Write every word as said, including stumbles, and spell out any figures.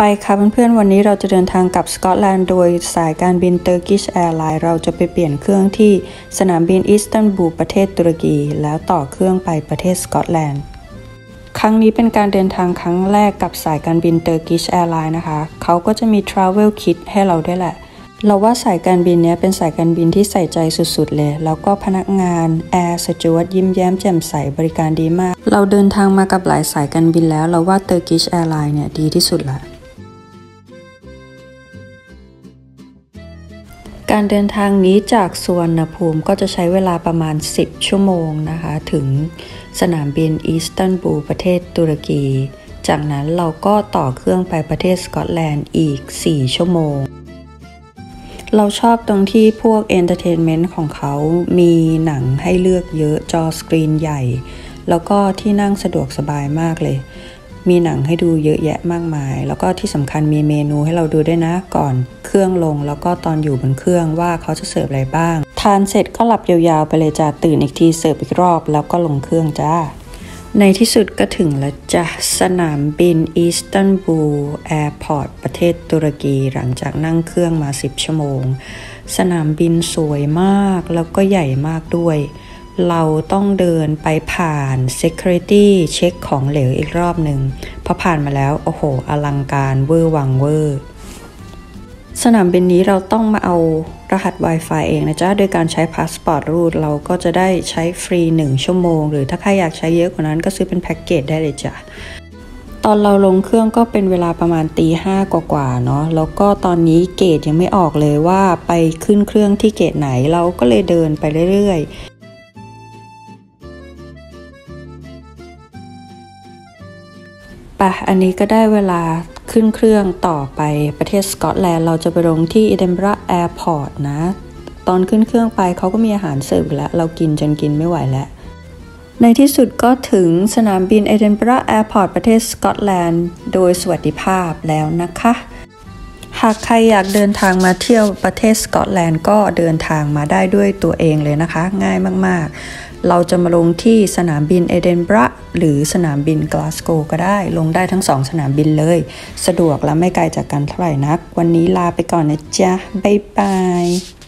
ไปค่ะเพื่อนๆวันนี้เราจะเดินทางกลับสกอตแลนด์โดยสายการบิน Turkish Airlines เราจะไปเปลี่ยนเครื่องที่สนามบินอิสตันบูลประเทศตุรกีแล้วต่อเครื่องไปประเทศสกอตแลนด์ครั้งนี้เป็นการเดินทางครั้งแรกกับสายการบิน Turkish Airlines นะคะเขาก็จะมี Travel Kit ให้เราด้วยแหละเราว่าสายการบินนี้เป็นสายการบินที่ใส่ใจสุดๆเลยแล้วก็พนักงานแอร์สจ๊วตยิ้มแย้มแจ่มใสบริการดีมากเราเดินทางมากับหลายสายการบินแล้วเราว่า Turkish Airlines เนี่ยดีที่สุดละการเดินทางนี้จากสุวรรณภูมิก็จะใช้เวลาประมาณสิบชั่วโมงนะคะถึงสนามบินอิสตันบูลประเทศตุรกีจากนั้นเราก็ต่อเครื่องไปประเทศสกอตแลนด์อีกสี่ชั่วโมงเราชอบตรงที่พวกเอนเตอร์เทนเมนต์ของเขามีหนังให้เลือกเยอะจอสกรีนใหญ่แล้วก็ที่นั่งสะดวกสบายมากเลยมีหนังให้ดูเยอะแยะมากมายแล้วก็ที่สำคัญมีเมนูให้เราดูด้วยนะก่อนเครื่องลงแล้วก็ตอนอยู่บนเครื่องว่าเขาจะเสิร์ฟอะไรบ้างทานเสร็จก็หลับยาวๆไปเลยจ้าตื่นอีกทีเสิร์ฟอีกรอบแล้วก็ลงเครื่องจ้าในที่สุดก็ถึงแล้วจ้ะสนามบินอิสตันบูลแอร์พอร์ตประเทศตุรกีหลังจากนั่งเครื่องมาสิบชั่วโมงสนามบินสวยมากแล้วก็ใหญ่มากด้วยเราต้องเดินไปผ่าน Security เช็คของเหลวอีกรอบหนึ่งพอผ่านมาแล้วโอ้โหอลังการเวอร์วังเวอร์สนามบินนี้เราต้องมาเอารหัส Wi-Fi เองนะจ๊ะโดยการใช้พาสปอร์ตรูดเราก็จะได้ใช้ฟรีหนึ่งชั่วโมงหรือถ้าใครอยากใช้เยอะกว่านั้นก็ซื้อเป็นแพ็กเกจได้เลยจ้ะตอนเราลงเครื่องก็เป็นเวลาประมาณตีห้ากว่าๆเนาะแล้วก็ตอนนี้เกตยังไม่ออกเลยว่าไปขึ้นเครื่องที่เกตไหนเราก็เลยเดินไปเรื่อยๆป่ะอันนี้ก็ได้เวลาขึ้นเครื่องต่อไปประเทศสกอตแลนด์เราจะไปลงที่เอดินบะระแอร์พอร์ตนะตอนขึ้นเครื่องไปเขาก็มีอาหารเสิร์ฟแล้วเรากินจนกินไม่ไหวแล้วในที่สุดก็ถึงสนามบินเอดินบะระแอร์พอร์ตประเทศสกอตแลนด์โดยสวัสดิภาพแล้วนะคะหากใครอยากเดินทางมาเที่ยวประเทศสกอตแลนด์ก็เดินทางมาได้ด้วยตัวเองเลยนะคะง่ายมากๆเราจะมาลงที่สนามบินเอดินบะระหรือสนามบินกลาสโกว์ก็ได้ลงได้ทั้งสองสนามบินเลยสะดวกและไม่ไกลจากกันเท่าไหร่นักวันนี้ลาไปก่อนนะจ๊ะบ๊ายบาย